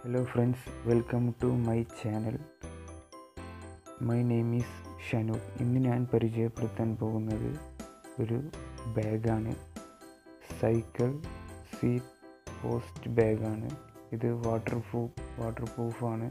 Hello friends, welcome to my channel. My name is Shanu. ഇന്ന് ഞാൻ പരിചയപ്പെടുത്താൻ പോകുന്നത് ഒരു ബാഗാണ്. സൈക്കിൾ സീറ്റ് പോസ്റ്റ് ബാഗാണ്. ഇത് വാട്ടർ പ്രൂഫാണ്.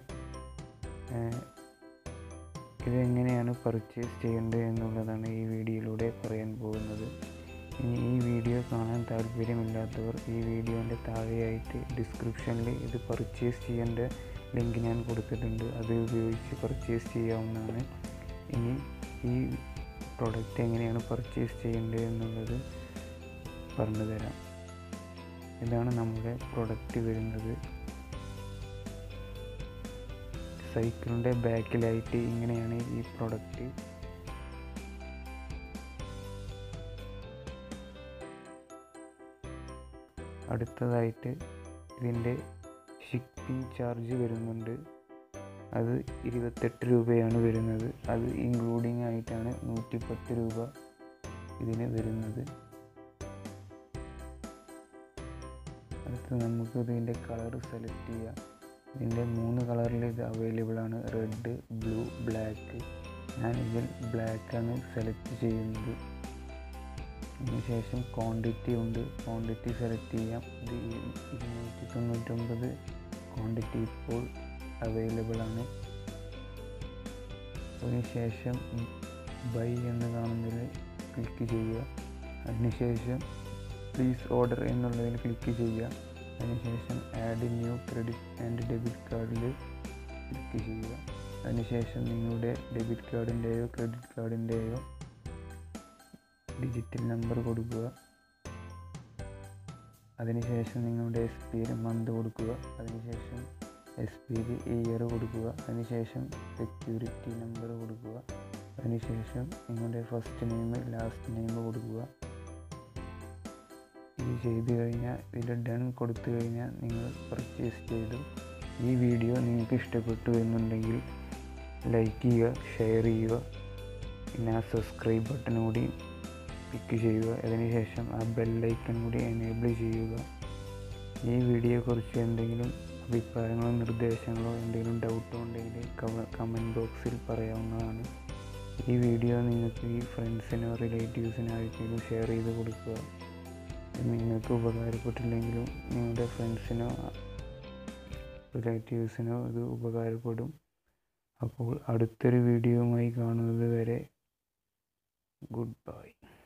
ഇതെങ്ങനെയാണ് പർച്ചേസ് ചെയ്യേണ്ടത് എന്നുള്ളതാണ് ഈ വീഡിയോയിലൂടെ പറയാൻ പോകുന്നത്. ഇനി ഈ വീഡിയോ കാണാൻ താല്പര്യമില്ലാത്തവർ ഈ വീഡിയോൻ്റെ താഴെയായിട്ട് ഡിസ്ക്രിപ്ഷനിൽ ഇത് പർച്ചേസ് ചെയ്യേണ്ട ലിങ്ക് ഞാൻ കൊടുത്തിട്ടുണ്ട്. അത് ഉപയോഗിച്ച് പർച്ചേസ് ചെയ്യാവുന്നതാണ്. ഇനി ഈ പ്രൊഡക്റ്റ് എങ്ങനെയാണ് പർച്ചേസ് ചെയ്യേണ്ടത് എന്നുള്ളത് പറഞ്ഞു തരാം. ഇതാണ് നമ്മുടെ പ്രൊഡക്റ്റ് വരുന്നത്. സൈക്കിളിൻ്റെ ബാക്കിലായിട്ട് ഇങ്ങനെയാണ് ഈ പ്രൊഡക്റ്റ്. അടുത്തതായിട്ട് ഇതിൻ്റെ ഷിപ്പിംഗ് ചാർജ് വരുന്നുണ്ട്. അത് 28 രൂപയാണ് വരുന്നത്. അത് ഇൻക്ലൂഡിങ് ആയിട്ടാണ് 110 രൂപ ഇതിന് വരുന്നത്. അടുത്ത് നമുക്ക് ഇതിൻ്റെ കളർ സെലക്ട് ചെയ്യാം. ഇതിൻ്റെ 3 കളറിൽ ഇത് അവൈലബിൾ ആണ്: റെഡ്, ബ്ലൂ, ബ്ലാക്ക്. ഞാൻ ഇതിൽ ബ്ലാക്കാണ് സെലക്ട് ചെയ്യുന്നത്. അതിനുശേഷം ക്വാണ്ടിറ്റി ഉണ്ട്, ക്വാണ്ടിറ്റി സെലക്ട് ചെയ്യാം. ഇത് 299 ക്വാണ്ടിറ്റി ഇപ്പോൾ അവൈലബിൾ ആണ്. അതിനുശേഷം ബൈ എന്ന് കാണുന്നതിൽ ക്ലിക്ക് ചെയ്യുക. അതിനുശേഷം പ്ലീസ് ഓർഡർ എന്നുള്ളതിൽ ക്ലിക്ക് ചെയ്യുക. അതിനുശേഷം add new credit and debit കാർഡിൽ ക്ലിക്ക് ചെയ്യുക. അതിനുശേഷം നിങ്ങളുടെ ഡെബിറ്റ് കാർഡിൻ്റെയോ ക്രെഡിറ്റ് കാർഡിൻ്റെയോ ഡിജിറ്റൽ നമ്പർ കൊടുക്കുക. അതിനുശേഷം നിങ്ങളുടെ എക്സ്പയറി മന്ത് കൊടുക്കുക. അതിനുശേഷം എക്സ്പയറി ഇയർ കൊടുക്കുക. അതിനുശേഷം സെക്യൂരിറ്റി നമ്പർ കൊടുക്കുക. അതിനുശേഷം നിങ്ങളുടെ ഫസ്റ്റ് നെയിം ലാസ്റ്റ് നെയിം കൊടുക്കുക. ഇത് ചെയ്ത് കഴിഞ്ഞാൽ ഇതിൽ ഡൺ കൊടുത്തു കഴിഞ്ഞാൽ നിങ്ങൾ പർച്ചേസ് ചെയ്തു. ഈ വീഡിയോ നിങ്ങൾക്ക് ഇഷ്ടപ്പെട്ടു എന്നുണ്ടെങ്കിൽ ലൈക്ക് ചെയ്യുക, ഷെയർ ചെയ്യുക, പിന്നെ ആ സബ്സ്ക്രൈബ് ബട്ടൺ കൂടി ക്ലിക്ക് ചെയ്യുക. അതിനുശേഷം ആ ബെല്ലൈക്കൺ കൂടി എനേബിൾ ചെയ്യുക. ഈ വീഡിയോയെക്കുറിച്ച് എന്തെങ്കിലും അഭിപ്രായങ്ങളോ നിർദ്ദേശങ്ങളോ എന്തെങ്കിലും ഡൗട്ടോ ഉണ്ടെങ്കിൽ കമൻറ്റ് ബോക്സിൽ പറയാവുന്നതാണ്. ഈ വീഡിയോ നിങ്ങൾക്ക് ഈ ഫ്രണ്ട്സിനോ റിലേറ്റീവ്സിനോ ആർക്കെങ്കിലും ഷെയർ ചെയ്ത് കൊടുക്കുക. നിങ്ങൾക്ക് ഉപകാരപ്പെട്ടില്ലെങ്കിലും നിങ്ങളുടെ ഫ്രണ്ട്സിനോ റിലേറ്റീവ്സിനോ ഇത് ഉപകാരപ്പെടും. അപ്പോൾ അടുത്തൊരു വീഡിയോയുമായി കാണുന്നത് വരെ ഗുഡ് ബൈ.